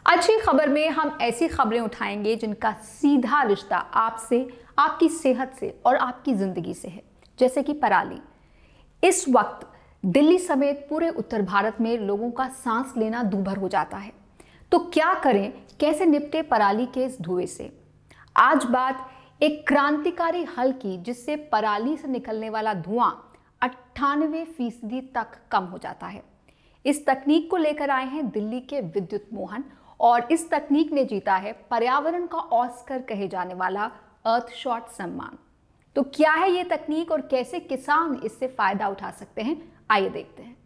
अच्छी खबर में हम ऐसी खबरें उठाएंगे जिनका सीधा रिश्ता आपसे, आपकी सेहत से और आपकी जिंदगी से है, जैसे कि पराली। इस वक्त दिल्ली समेत पूरे उत्तर भारत में लोगों का सांस लेना दूभर हो जाता है। तो क्या करें, कैसे निपटे पराली के इस धुएं से? आज बात एक क्रांतिकारी हल की जिससे पराली से निकलने वाला धुआं 98% तक कम हो जाता है। इस तकनीक को लेकर आए हैं दिल्ली के विद्युत मोहन और इस तकनीक ने जीता है पर्यावरण का ऑस्कर कहे जाने वाला अर्थशॉट सम्मान। तो क्या है ये तकनीक और कैसे किसान इससे फायदा उठा सकते हैं, आइए देखते हैं।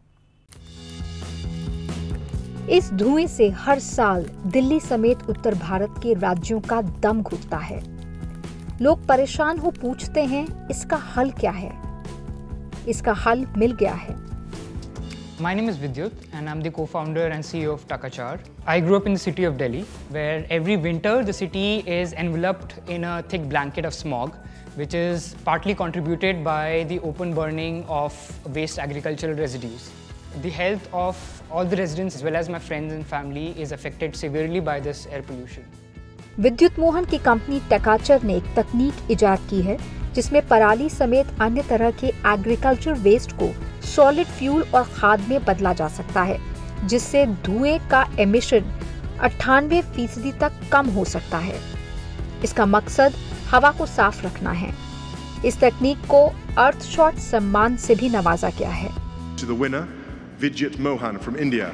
इस धुएं से हर साल दिल्ली समेत उत्तर भारत के राज्यों का दम घुटता है। लोग परेशान हो पूछते हैं, इसका हल क्या है? इसका हल मिल गया है। My name is Vidyut and I'm the co-founder and CEO of Takachar. I grew up in the city of Delhi, where every winter the city is enveloped in a thick blanket of smog, which is partly contributed by the open burning of waste agricultural residues. The health of all the residents as well as my friends and family is affected severely by this air pollution. विद्युत मोहन की company टकाचर ने एक तकनीक इजाद की है जिसमें पराली समेत अन्य तरह के एग्रीकल्चर वेस्ट को सॉलिड फ्यूल और खाद में बदला जा सकता है, जिससे धुएं का एमिशन 98% तक कम हो सकता है। इसका मकसद हवा को साफ रखना है। इस तकनीक को अर्थशॉट सम्मान से भी नवाजा गया है। To the winner, Vidyut Mohan from India.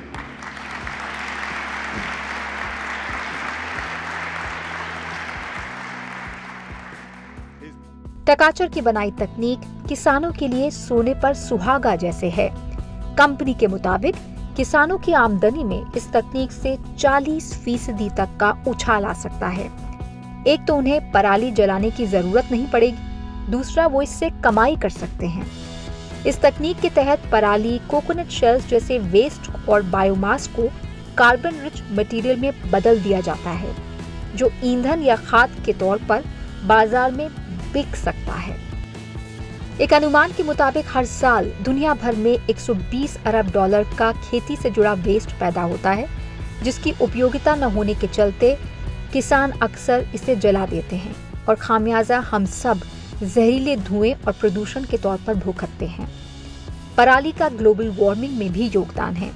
टकाचर की बनाई तकनीक किसानों के लिए सोने पर सुहागा जैसे है। कंपनी के मुताबिक किसानों की आमदनी में इस तकनीक से 40% तक का उछाल आ सकता है। एक तो उन्हें पराली जलाने की जरूरत नहीं पड़ेगी, दूसरा वो इससे कमाई कर सकते हैं। इस तकनीक के तहत पराली, कोकोनट शेल्स जैसे वेस्ट और बायोमास को कार्बन रिच मटेरियल में बदल दिया जाता है, जो ईंधन या खाद के तौर पर बाजार में बिक सकता है। एक अनुमान के मुताबिक हर साल दुनिया भर में 120 अरब डॉलर का खेती से जुड़ा वेस्ट पैदा होता है, जिसकी उपयोगिता न होने के चलते किसान अक्सर इसे जला देते हैं और खामियाजा हम सब जहरीले धुएं और प्रदूषण के तौर पर भुगतते हैं। पराली का ग्लोबल वार्मिंग में भी योगदान है।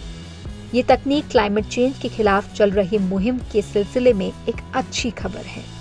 ये तकनीक क्लाइमेट चेंज के खिलाफ चल रही मुहिम के सिलसिले में एक अच्छी खबर है।